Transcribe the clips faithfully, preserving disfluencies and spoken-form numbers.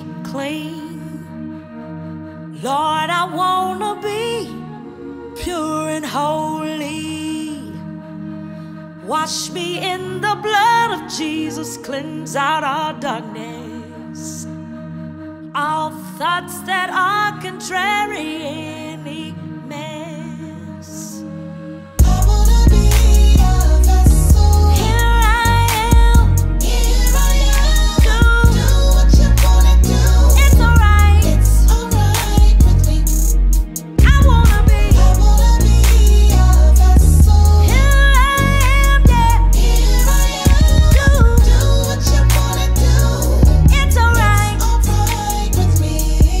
clean. Lord, I wanna be pure and holy. Wash me in the blood of Jesus, cleanse out all darkness, all thoughts that are contrary, any mess. I wanna be a vessel. Here I am. Here I am. Do, Do what you wanna do. it's alright. It's alright with me. I wanna be. I wanna be a vessel. Here I am, yeah. Here I am. Do, Do what you wanna do. it's alright. Alright with me.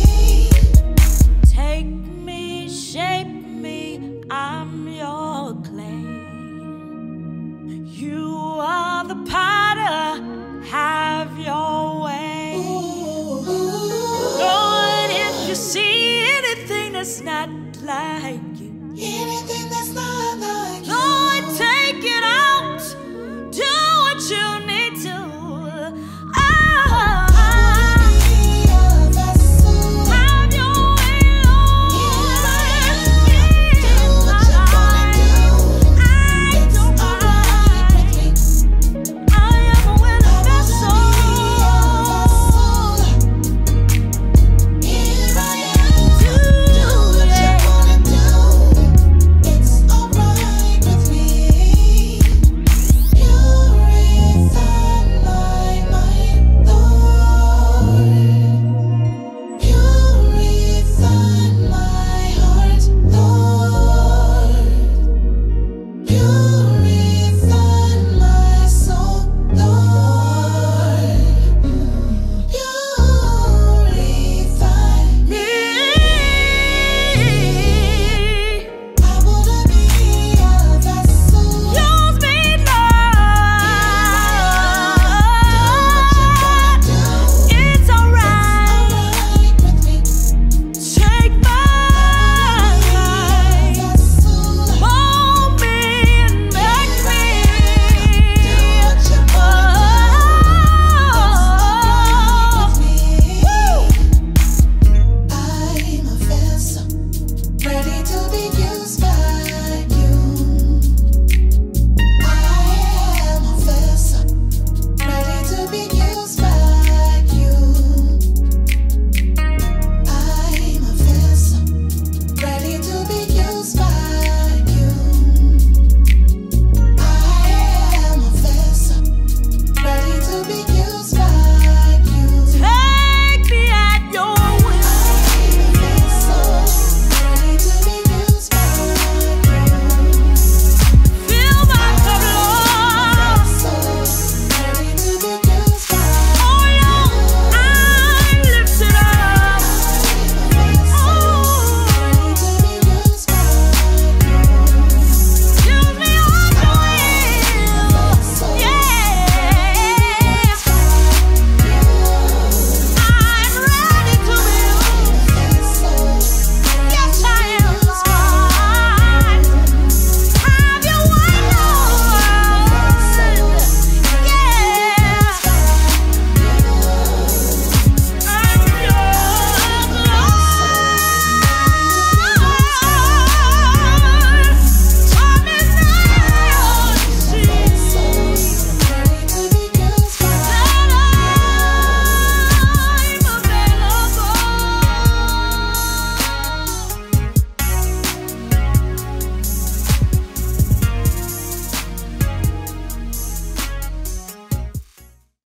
Take me, shape me, I'm your clay. You are the potter, have your way. Lord, if you see anything that's not like you, Anything